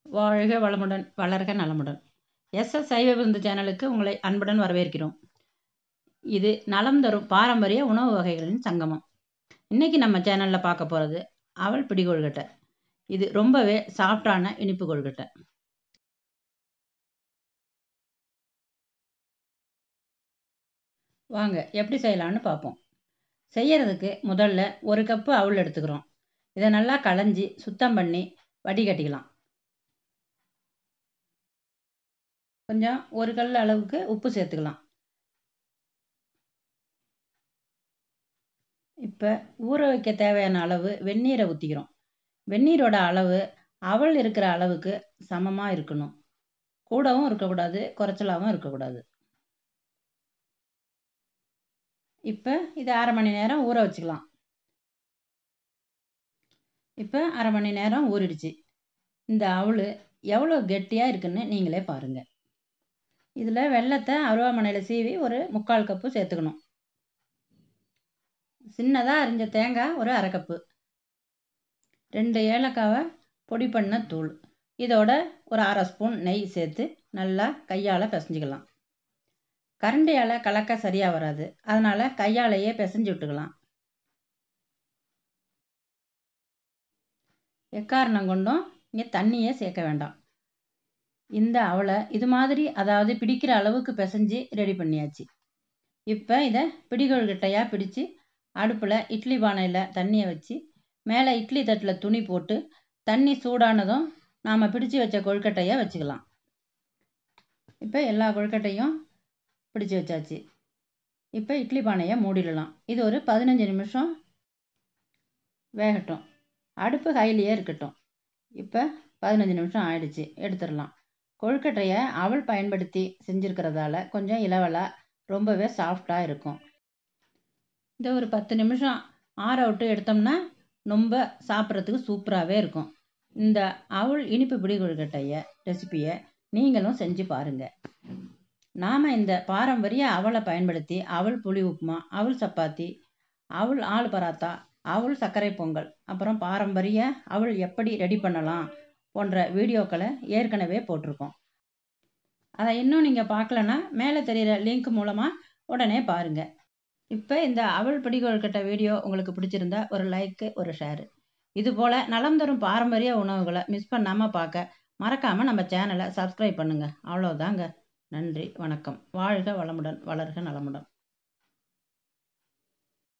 வாழ்க வளமுடன், வளர்க நலமுடன். சைவ விருந்து சேனலுக்கு உங்களை அன்புடன் வரவேற்கிறோம். இது நலம் தரும் பாரம்பரிய உணவு வகைகளின் சங்கமம். இன்னைக்கு நம்ம சேனலில் பார்க்க போகிறது அவல் பிடி கொழுக்கட்டை. இது ரொம்பவே சாஃப்டான இனிப்பு கொழுக்கட்டை. வாங்க எப்படி செய்யலான்னு பார்ப்போம். செய்யறதுக்கு முதல்ல 1 கப்பு அவல் எடுத்துக்கிறோம். இதை நல்லா களைஞ்சி சுத்தம் பண்ணி வடிகட்டிக்கலாம். கொஞ்சம் 1 கல் அளவுக்கு உப்பு சேர்த்துக்கலாம். இப்போ ஊற வைக்க தேவையான அளவு வெந்நீரை ஊற்றிக்கிறோம். வெந்நீரோட அளவு அவல் இருக்கிற அளவுக்கு சமமாக இருக்கணும். கூடவும் இருக்கக்கூடாது, குறைச்சலாகவும் இருக்கக்கூடாது. இப்போ இதை 1/2 மணி நேரம் ஊற வச்சுக்கலாம். இப்போ 1/2 மணி நேரம் ஊறிடுச்சு. இந்த அவல் எவ்வளோ கெட்டியாக இருக்குன்னு நீங்களே பாருங்கள். இதில் வெல்லத்தை அருவாமனையில் சீவி ஒரு 3/4 கப்பு சேர்த்துக்கணும். சின்னதாக அரிஞ்ச தேங்காய் ஒரு 1/2 கப்பு, 2 ஏலக்காவை பொடி பண்ண தூள், இதோட ஒரு 1/2 ஸ்பூன் நெய் சேர்த்து நல்லா கையால் பிசைஞ்சிக்கலாம். கரண்டியால் கலக்க சரியாக வராது, அதனால் கையாலேயே பிசைஞ்சு விட்டுக்கலாம். எக்காரணம் கொண்டும் இங்கே தண்ணியே சேர்க்க வேண்டாம். இந்த அவலை இது மாதிரி அதாவது பிடிக்கிற அளவுக்கு பிசைஞ்சு ரெடி பண்ணியாச்சு. இப்போ இதை பிடி கொழுக்கட்டையாக பிடிச்சி அடுப்பில் இட்லி பானையில் தண்ணியை வச்சு மேலே இட்லி தட்டில் துணி போட்டு தண்ணி சூடானதும் நாம் பிடிச்சி வச்ச கொழுக்கட்டையை வச்சுக்கலாம். இப்போ எல்லா கொழுக்கட்டையும் பிடிச்சி வச்சாச்சு. இப்போ இட்லி பானையை மூடிடலாம். இது ஒரு 15 நிமிஷம் வேகட்டும். அடுப்பு ஹைலியே இருக்கட்டும். இப்போ 15 நிமிஷம் ஆயிடுச்சு, எடுத்துடலாம். கொழுக்கட்டையை அவல் பயன்படுத்தி செஞ்சுருக்கிறதால கொஞ்சம் இலவலாக ரொம்பவே சாஃப்டாக இருக்கும். இந்த ஒரு 10 நிமிஷம் ஆற விட்டு எடுத்தோம்னா ரொம்ப சாப்பிட்றதுக்கு சூப்பராகவே இருக்கும். இந்த அவல் இனிப்பு பிடி கொழுக்கட்டைய ரெசிப்பியை நீங்களும் செஞ்சு பாருங்கள். நாம் இந்த பாரம்பரிய அவலை பயன்படுத்தி அவல் புளி உப்புமா, அவல் சப்பாத்தி, அவல் ஆலு பராத்தா, அவல் சர்க்கரை பொங்கல், அப்புறம் பாரம்பரிய அவல் எப்படி ரெடி பண்ணலாம் போன்ற வீடியோக்களை ஏற்கனவே போட்டிருக்கோம். அதை இன்னும் நீங்கள் பார்க்கலன்னா மேலே தெரிகிற லிங்க் மூலமாக உடனே பாருங்கள். இப்போ இந்த அவல் பிடி கொழுக்கட்டை வீடியோ உங்களுக்கு பிடிச்சிருந்தா ஒரு லைக்கு, ஒரு ஷேரு. இதுபோல் நலம் தரும் பாரம்பரிய உணவுகளை மிஸ் பண்ணாமல் பார்க்க மறக்காமல் நம்ம சேனலை சப்ஸ்கிரைப் பண்ணுங்கள். அவ்வளோதாங்க. நன்றி, வணக்கம். வாழ்க வளமுடன், வளர்க நலமுடன்.